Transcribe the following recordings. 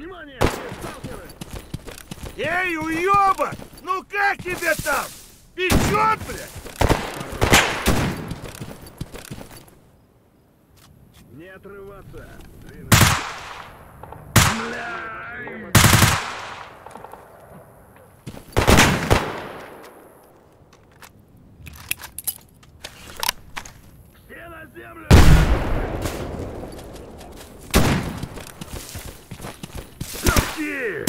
Внимание! Сталкеры! Эй, уёбок! Ну как тебе там? Печёт, блядь? Не отрываться! Все на землю! Суки!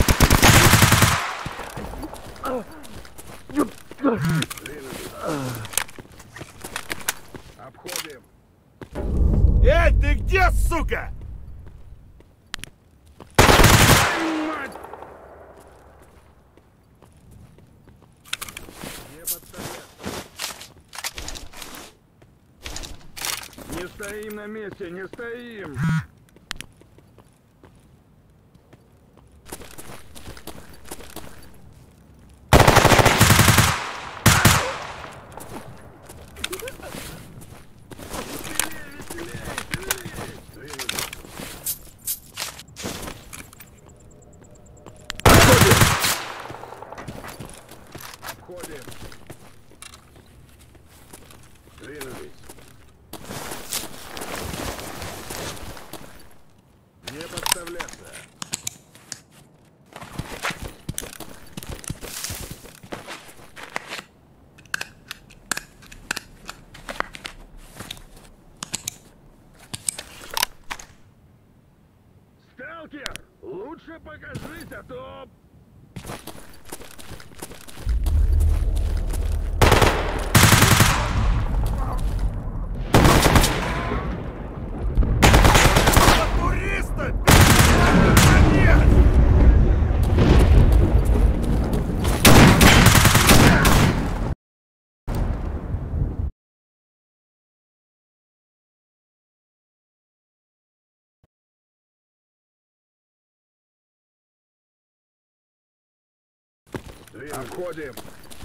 Обходим! Эй, ты где, сука? Мать! Не подставляться! Не стоим на месте, не стоим! Обходим! Двинулись! Не подставляться! Сталкер! Лучше покажись, а то... Туриста! Конец! Обходим!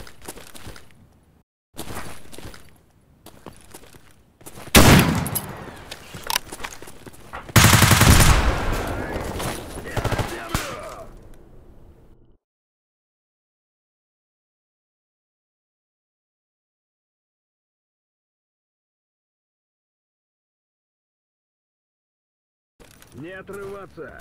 Не отрываться!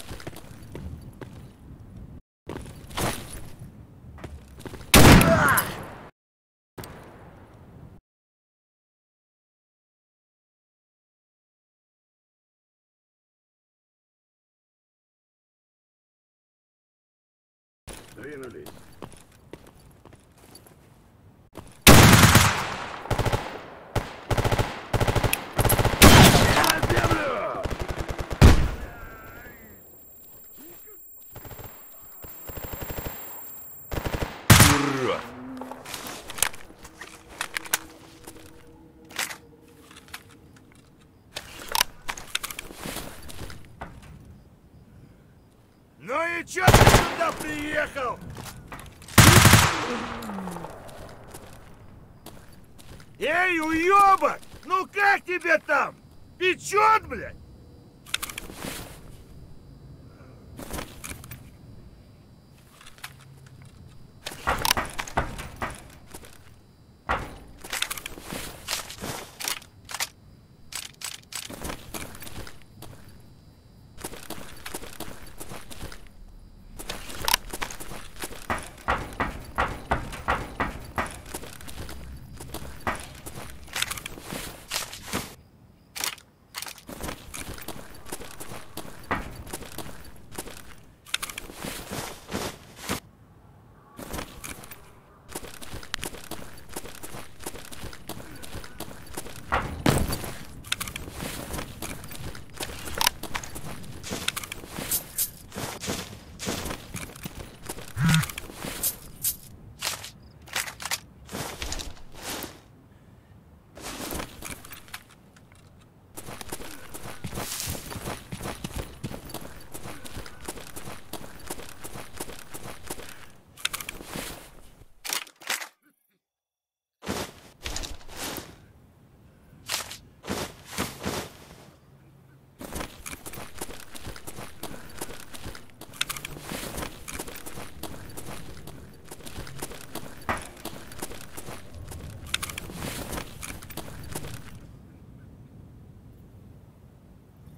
Двинулись! На землю! Урод! Ну и чё ты сюда приехал? Эй, уёбок! Ну как тебе там? Печёт, блядь?